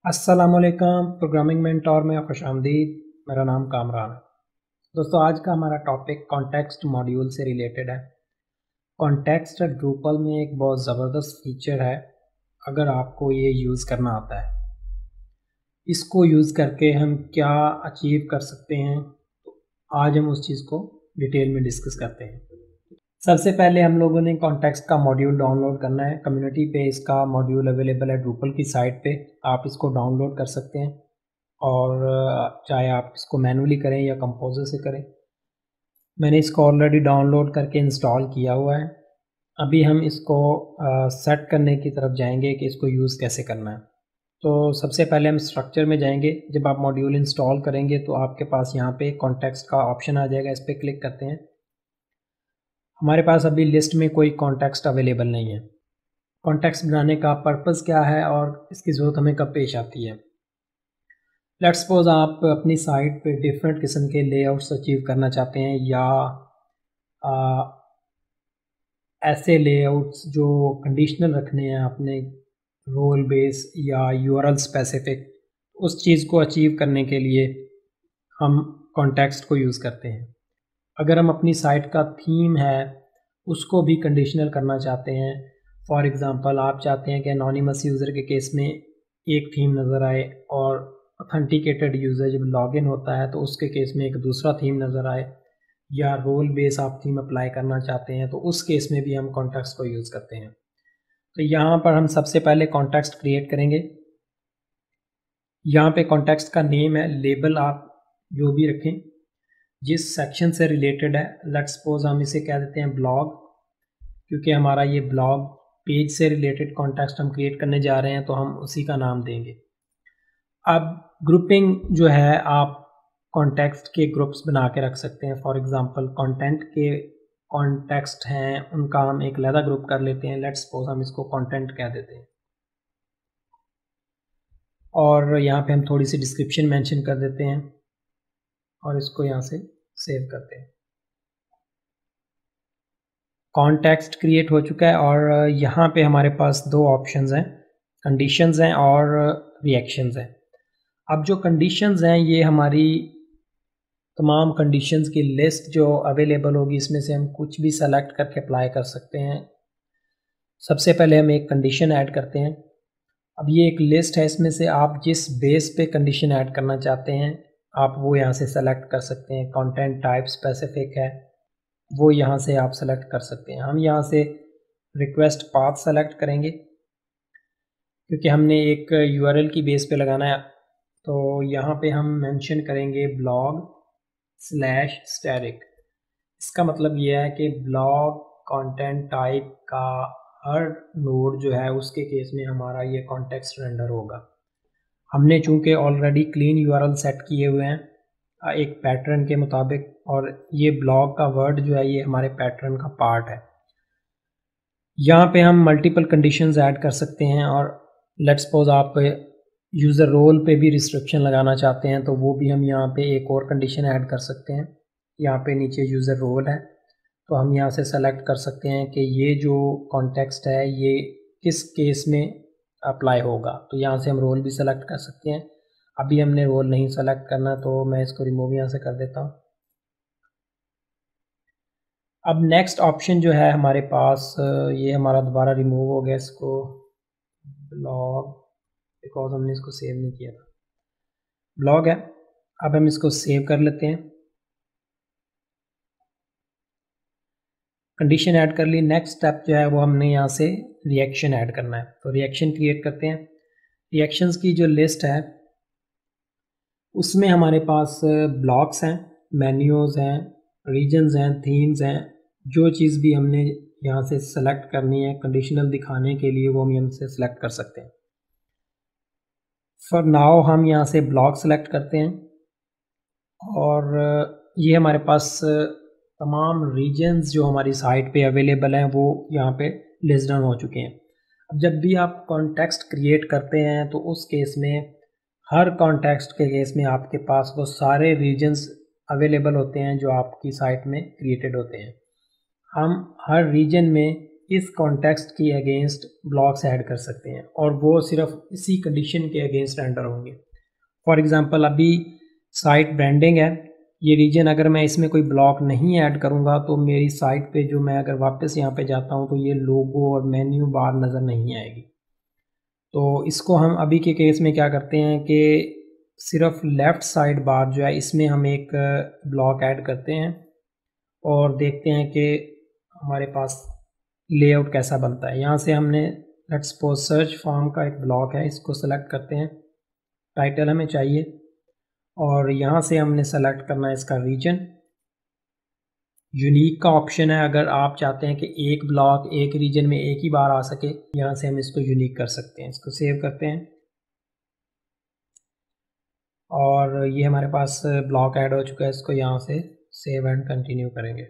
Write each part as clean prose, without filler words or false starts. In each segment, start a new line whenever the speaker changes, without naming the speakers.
अस्सलामुअलैकुम programming mentor में खुशामदीद। मेरा नाम कामरान है। दोस्तों, आज का हमारा टॉपिक कॉन्टेक्स्ट मॉड्यूल से रिलेटेड है। कॉन्टेक्स्ट ड्रूपल में एक बहुत ज़बरदस्त फीचर है अगर आपको ये यूज़ करना आता है। इसको यूज़ करके हम क्या अचीव कर सकते हैं, तो आज हम उस चीज़ को डिटेल में डिस्कस करते हैं। सबसे पहले हम लोगों ने कॉन्टेक्स्ट का मॉड्यूल डाउनलोड करना है। कम्युनिटी पे इसका मॉड्यूल अवेलेबल है ड्रूपल की साइट पे, आप इसको डाउनलोड कर सकते हैं और चाहे आप इसको मैनुअली करें या कंपोजर से करें। मैंने इसको ऑलरेडी डाउनलोड करके इंस्टॉल किया हुआ है। अभी हम इसको सेट करने की तरफ जाएंगे कि इसको यूज़ कैसे करना है। तो सबसे पहले हम स्ट्रक्चर में जाएंगे। जब आप मॉड्यूल इंस्टॉल करेंगे तो आपके पास यहाँ पे कॉन्टेक्स्ट का ऑप्शन आ जाएगा, इस पर क्लिक करते हैं। हमारे पास अभी लिस्ट में कोई कॉन्टेक्स्ट अवेलेबल नहीं है। कॉन्टेक्स्ट बनाने का पर्पज़ क्या है और इसकी ज़रूरत हमें कब पेश आती है। लेट्स सपोज आप अपनी साइट पे डिफरेंट किस्म के लेआउट्स अचीव करना चाहते हैं या ऐसे लेआउट्स जो कंडीशनल रखने हैं अपने रोल बेस या यूआरएल स्पेसिफिक, उस चीज़ को अचीव करने के लिए हम कॉन्टेक्स्ट को यूज़ करते हैं। अगर हम अपनी साइट का थीम है उसको भी कंडीशनल करना चाहते हैं, फॉर एग्ज़ाम्पल आप चाहते हैं कि एनोनिमस यूज़र के केस में एक थीम नज़र आए और ऑथेंटिकेटेड यूज़र जब लॉगिन होता है तो उसके केस में एक दूसरा थीम नज़र आए, या रोल बेस आप थीम अप्लाई करना चाहते हैं तो उस केस में भी हम कॉन्टेक्स्ट को यूज़ करते हैं। तो यहाँ पर हम सबसे पहले कॉन्टेक्स्ट क्रिएट करेंगे। यहाँ पे कॉन्टेक्स्ट का नेम है, लेबल आप जो भी रखें जिस सेक्शन से रिलेटेड है। लेट्स सपोज हम इसे कह देते हैं ब्लॉग, क्योंकि हमारा ये ब्लॉग पेज से रिलेटेड कॉन्टेक्स्ट हम क्रिएट करने जा रहे हैं तो हम उसी का नाम देंगे। अब ग्रुपिंग जो है आप कॉन्टेक्स्ट के ग्रुप्स बना के रख सकते हैं। फॉर एग्जांपल कंटेंट के कॉन्टेक्स्ट हैं उनका हम एक अलग ग्रुप कर लेते हैं। लेट्स सपोज हम इसको कंटेंट कह देते हैं और यहाँ पे हम थोड़ी सी डिस्क्रिप्शन मेंशन कर देते हैं और इसको यहाँ से सेव करते हैं। कॉन्टेक्स्ट क्रिएट हो चुका है और यहाँ पे हमारे पास दो ऑप्शंस हैं, कंडीशंस हैं और रिएक्शंस हैं। अब जो कंडीशंस हैं ये हमारी तमाम कंडीशंस की लिस्ट जो अवेलेबल होगी, इसमें से हम कुछ भी सेलेक्ट करके अप्लाई कर सकते हैं। सबसे पहले हम एक कंडीशन ऐड करते हैं। अब ये एक लिस्ट है, इसमें से आप जिस बेस पे कंडीशन ऐड करना चाहते हैं आप वो यहाँ से सेलेक्ट कर सकते हैं। कंटेंट टाइप स्पेसिफिक है वो यहाँ से आप सेलेक्ट कर सकते हैं। हम यहाँ से रिक्वेस्ट पाथ सेलेक्ट करेंगे क्योंकि हमने एक यूआरएल की बेस पे लगाना है। तो यहाँ पे हम मेंशन करेंगे blog/static। इसका मतलब ये है कि ब्लॉग कंटेंट टाइप का हर नोड जो है उसके केस में हमारा ये कॉन्टेक्स्ट रेंडर होगा। हमने चूँकि ऑलरेडी क्लीन यूआरएल सेट किए हुए हैं एक पैटर्न के मुताबिक, और ये ब्लॉग का वर्ड जो है ये हमारे पैटर्न का पार्ट है। यहाँ पे हम मल्टीपल कंडीशंस ऐड कर सकते हैं और लेट्स सपोज आप यूज़र रोल पे भी रिस्ट्रिक्शन लगाना चाहते हैं तो वो भी हम यहाँ पे एक और कंडीशन ऐड कर सकते हैं। यहाँ पे नीचे यूज़र रोल है तो हम यहाँ से सेलेक्ट कर सकते हैं कि ये जो कॉन्टेक्स्ट है ये किस केस में अप्लाई होगा। तो यहाँ से हम रोल भी सेलेक्ट कर सकते हैं। अभी हमने रोल नहीं सेलेक्ट करना तो मैं इसको रिमूव यहाँ से कर देता हूँ। अब नेक्स्ट ऑप्शन जो है हमारे पास, ये हमारा दोबारा रिमूव हो गया इसको ब्लॉग, बिकॉज हमने इसको सेव नहीं किया था। ब्लॉग है, अब हम इसको सेव कर लेते हैं। कंडीशन ऐड कर ली। नेक्स्ट स्टेप जो है वो हमने यहाँ से रिएक्शन ऐड करना है। तो रिएक्शन क्रिएट करते हैं। रिएक्शंस की जो लिस्ट है उसमें हमारे पास ब्लॉक्स हैं, मेन्यूज़ हैं, रीजन्स हैं, थीम्स हैं। जो चीज़ भी हमने यहाँ से सेलेक्ट करनी है कंडीशनल दिखाने के लिए वो हम यहाँ से सेलेक्ट कर सकते हैं। फॉर नाउ हम यहाँ से ब्लॉक सेलेक्ट करते हैं और ये हमारे पास तमाम रीजन्स जो हमारी साइट पे अवेलेबल हैं वो यहाँ पे लिस्ट डाउन हो चुके हैं। अब जब भी आप कॉन्टेक्स्ट क्रिएट करते हैं तो उस केस में हर कॉन्टेक्स्ट के केस में आपके पास वो सारे रीजन्स अवेलेबल होते हैं जो आपकी साइट में क्रिएटेड होते हैं। हम हर रीजन में इस कॉन्टेक्स्ट की अगेंस्ट ब्लॉक्स ऐड कर सकते हैं और वो सिर्फ इसी कंडीशन के अगेंस्ट रेंडर होंगे। फॉर एग्जांपल अभी साइट ब्रांडिंग है, ये रीजन अगर मैं इसमें कोई ब्लॉक नहीं ऐड करूँगा तो मेरी साइट पे जो मैं अगर वापस यहाँ पे जाता हूँ तो ये लोगो और मेन्यू बार नज़र नहीं आएगी। तो इसको हम अभी के केस में क्या करते हैं कि सिर्फ लेफ़्ट साइड बार जो है इसमें हम एक ब्लॉक ऐड करते हैं और देखते हैं कि हमारे पास लेआउट कैसा बनता है। यहाँ से हमने लेट्स सपोज सर्च फॉर्म का एक ब्लॉक है, इसको सेलेक्ट करते हैं, टाइटल हमें चाहिए और यहाँ से हमने सेलेक्ट करना है इसका रीजन। यूनिक का ऑप्शन है, अगर आप चाहते हैं कि एक ब्लॉक एक रीजन में एक ही बार आ सके, यहाँ से हम इसको यूनिक कर सकते हैं। इसको सेव करते हैं और ये हमारे पास ब्लॉक ऐड हो चुका है। इसको यहाँ से सेव एंड कंटिन्यू करेंगे।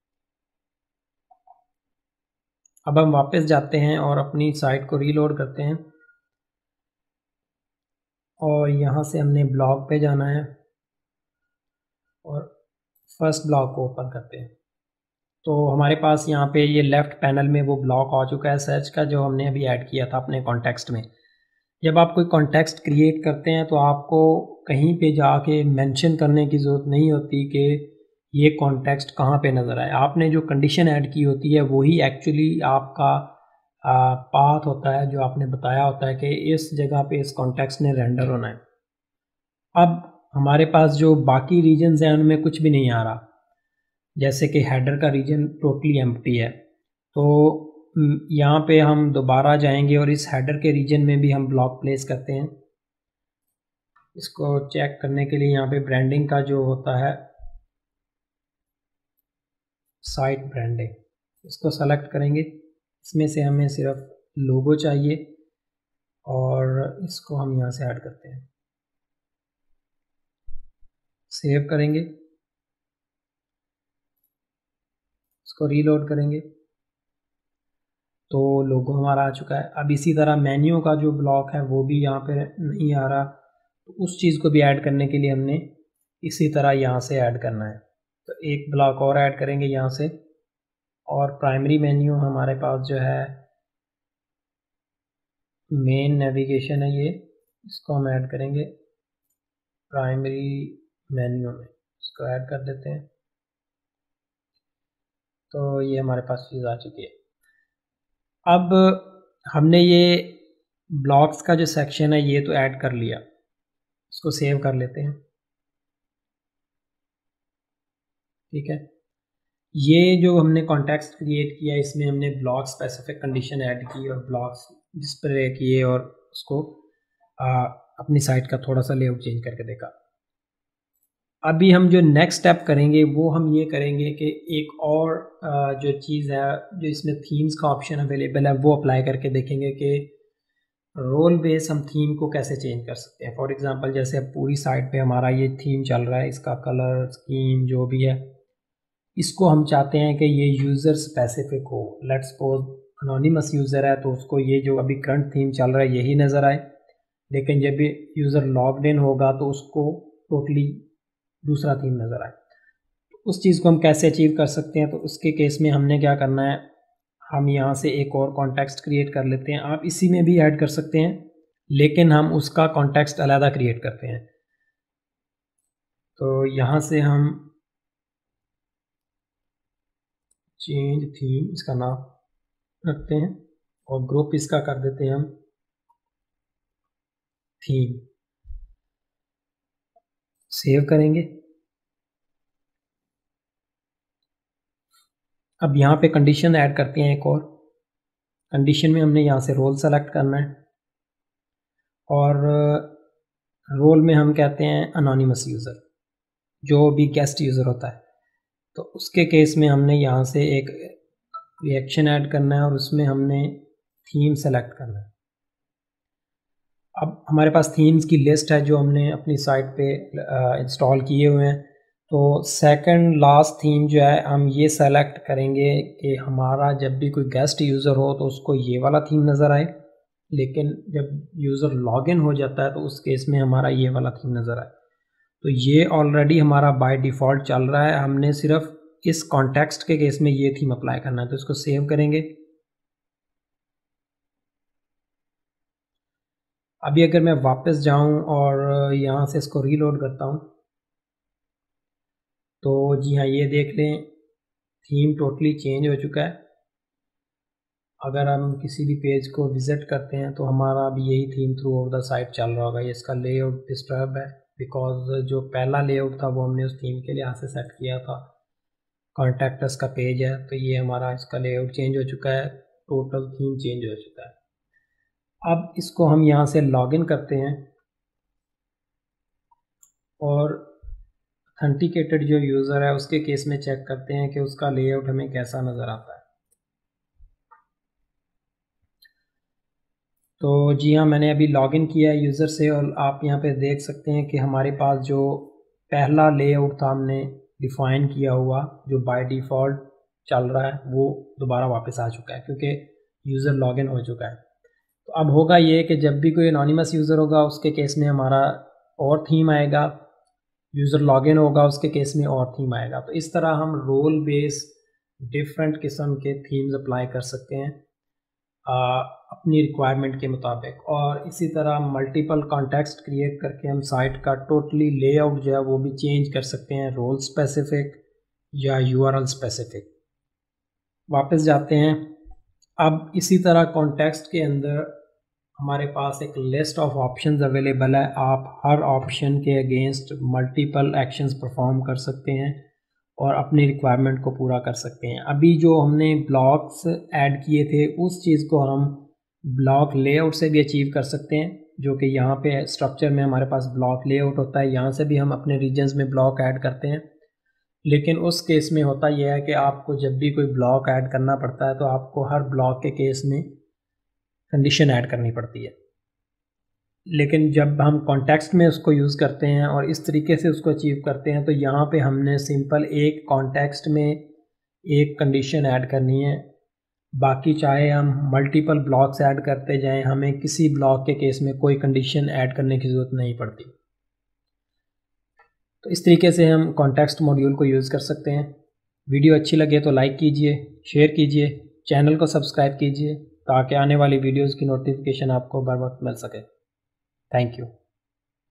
अब हम वापस जाते हैं और अपनी साइट को रीलोड करते हैं और यहाँ से हमने ब्लॉग पे जाना है और फर्स्ट ब्लॉग को ओपन करते हैं। तो हमारे पास यहाँ पे ये लेफ़्ट पैनल में वो ब्लॉक आ चुका है सर्च का, जो हमने अभी ऐड किया था अपने कॉन्टेक्स्ट में। जब आप कोई कॉन्टेक्स्ट क्रिएट करते हैं तो आपको कहीं पे जाके मेंशन करने की ज़रूरत नहीं होती कि ये कॉन्टेक्स्ट कहाँ पे नज़र आए। आपने जो कंडीशन ऐड की होती है वही एक्चुअली आपका पाथ होता है, जो आपने बताया होता है कि इस जगह पे इस कॉन्टेक्स्ट ने रेंडर होना है। अब हमारे पास जो बाकी रीजन्स हैं उनमें कुछ भी नहीं आ रहा, जैसे कि हेडर का रीजन टोटली एम्प्टी है। तो यहाँ पे हम दोबारा जाएंगे और इस हेडर के रीजन में भी हम ब्लॉक प्लेस करते हैं। इसको चेक करने के लिए यहाँ पे ब्रांडिंग का जो होता है साइट ब्रांडिंग, इसको सेलेक्ट करेंगे। इसमें से हमें सिर्फ लोगो चाहिए और इसको हम यहाँ से ऐड करते हैं, सेव करेंगे, इसको रीलोड करेंगे तो लोगो हमारा आ चुका है। अब इसी तरह मेन्यू का जो ब्लॉक है वो भी यहाँ पे नहीं आ रहा, तो उस चीज़ को भी ऐड करने के लिए हमने इसी तरह यहाँ से ऐड करना है। तो एक ब्लॉक और ऐड करेंगे यहाँ से और प्राइमरी मेन्यू हमारे पास जो है मेन नेविगेशन है, ये इसको हम ऐड करेंगे प्राइमरी मेन्यू में, इसको ऐड कर देते हैं। तो ये हमारे पास चीज़ आ चुकी है। अब हमने ये ब्लॉक्स का जो सेक्शन है ये तो ऐड कर लिया, इसको सेव कर लेते हैं। ठीक है, ये जो हमने कॉन्टेक्स्ट क्रिएट किया इसमें हमने ब्लॉक स्पेसिफिक कंडीशन ऐड की और ब्लॉक्स डिस्प्ले किए और उसको अपनी साइट का थोड़ा सा लेआउट चेंज करके देखा। अभी हम जो नेक्स्ट स्टेप करेंगे वो हम ये करेंगे कि एक और जो चीज़ है, जो इसमें थीम्स का ऑप्शन अवेलेबल है, वो अप्लाई करके देखेंगे कि रोल बेस हम थीम को कैसे चेंज कर सकते हैं। फॉर एग्जांपल जैसे अब पूरी साइट पे हमारा ये थीम चल रहा है, इसका कलर स्कीम जो भी है, इसको हम चाहते हैं कि ये यूज़र स्पेसिफिक हो। लेट्स सपोज अनोनिमस यूज़र है तो उसको ये जो अभी करंट थीम चल रहा है यही नज़र आए, लेकिन जब भी यूज़र लॉग्ड इन होगा तो उसको टोटली दूसरा थीम नज़र आए। तो उस चीज़ को हम कैसे अचीव कर सकते हैं, तो उसके केस में हमने क्या करना है, हम यहाँ से एक और कॉन्टेक्स्ट क्रिएट कर लेते हैं। आप इसी में भी ऐड कर सकते हैं लेकिन हम उसका कॉन्टेक्स्ट अलग क्रिएट करते हैं। तो यहाँ से हम चेंज थीम इसका नाम रखते हैं और ग्रुप इसका कर देते हैं हम थीम, सेव करेंगे। अब यहाँ पे कंडीशन ऐड करते हैं एक और। कंडीशन में हमने यहाँ से रोल सेलेक्ट करना है और रोल में हम कहते हैं अनोनिमस यूज़र, जो भी गेस्ट यूज़र होता है। तो उसके केस में हमने यहाँ से एक रिएक्शन ऐड करना है और उसमें हमने थीम सेलेक्ट करना है। अब हमारे पास थीम्स की लिस्ट है जो हमने अपनी साइट पे इंस्टॉल किए हुए हैं। तो सेकंड लास्ट थीम जो है हम ये सेलेक्ट करेंगे कि हमारा जब भी कोई गेस्ट यूज़र हो तो उसको ये वाला थीम नज़र आए, लेकिन जब यूज़र लॉगिन हो जाता है तो उस केस में हमारा ये वाला थीम नज़र आए। तो ये ऑलरेडी हमारा बाय डिफ़ॉल्ट चल रहा है, हमने सिर्फ इस कॉन्टेक्स्ट के केस में ये थीम अप्लाई करना है। तो इसको सेव करेंगे अभी अगर मैं वापस जाऊं और यहाँ से इसको रीलोड करता हूं तो जी हाँ, ये देख लें थीम टोटली चेंज हो चुका है। अगर हम किसी भी पेज को विज़िट करते हैं तो हमारा भी यही theme throughout the site चल रहा होगा। ये इसका लेआउट डिस्टर्ब है बिकॉज जो पहला लेआउट था वो हमने उस थीम के लिए यहाँ से सेट किया था। कॉन्टैक्ट अस का पेज है तो ये हमारा इसका लेआउट चेंज हो चुका है, टोटल थीम चेंज हो चुका है। अब इसको हम यहाँ से लॉगिन करते हैं और ऑथेंटिकेटेड जो यूज़र है उसके केस में चेक करते हैं कि उसका लेआउट हमें कैसा नज़र आता है। तो जी हाँ, मैंने अभी लॉगिन किया है यूज़र से और आप यहाँ पे देख सकते हैं कि हमारे पास जो पहला लेआउट था हमने डिफ़ाइन किया हुआ जो बाय डिफ़ॉल्ट चल रहा है वो दोबारा वापस आ चुका है क्योंकि यूज़र लॉगिन हो चुका है। तो अब होगा ये कि जब भी कोई एनोनिमस यूज़र होगा उसके केस में हमारा और थीम आएगा, यूज़र लॉगिन होगा उसके केस में और थीम आएगा। तो इस तरह हम रोल बेस डिफरेंट किस्म के थीम्स अप्लाई कर सकते हैं अपनी रिक्वायरमेंट के मुताबिक। और इसी तरह मल्टीपल कॉन्टेक्स्ट क्रिएट करके हम साइट का टोटली लेआउट जो है वो भी चेंज कर सकते हैं, रोल स्पेसिफिक या यूआरएल स्पेसिफिक। वापस जाते हैं। अब इसी तरह कॉन्टेक्स्ट के अंदर हमारे पास एक लिस्ट ऑफ ऑप्शंस अवेलेबल है। आप हर ऑप्शन के अगेंस्ट मल्टीपल एक्शंस परफॉर्म कर सकते हैं और अपनी रिक्वायरमेंट को पूरा कर सकते हैं। अभी जो हमने ब्लॉक्स ऐड किए थे उस चीज़ को हम ब्लॉक लेआउट से भी अचीव कर सकते हैं, जो कि यहाँ पे स्ट्रक्चर में हमारे पास ब्लॉक लेआउट होता है। यहाँ से भी हम अपने रीजन्स में ब्लॉक ऐड करते हैं, लेकिन उस केस में होता यह है कि आपको जब भी कोई ब्लॉक ऐड करना पड़ता है तो आपको हर ब्लॉक के केस में कंडीशन ऐड करनी पड़ती है। लेकिन जब हम कॉन्टेक्स्ट में उसको यूज़ करते हैं और इस तरीके से उसको अचीव करते हैं तो यहाँ पे हमने सिंपल एक कॉन्टेक्स्ट में एक कंडीशन ऐड करनी है। बाकी चाहे हम मल्टीपल ब्लॉक्स ऐड करते जाएं, हमें किसी ब्लॉक के केस में कोई कंडीशन ऐड करने की ज़रूरत नहीं पड़ती। तो इस तरीके से हम कॉन्टेक्स्ट मॉड्यूल को यूज़ कर सकते हैं। वीडियो अच्छी लगे तो लाइक कीजिए, शेयर कीजिए, चैनल को सब्सक्राइब कीजिए ताकि आने वाली वीडियोज़ की नोटिफिकेशन आपको बर वक्त मिल सके। Thank you.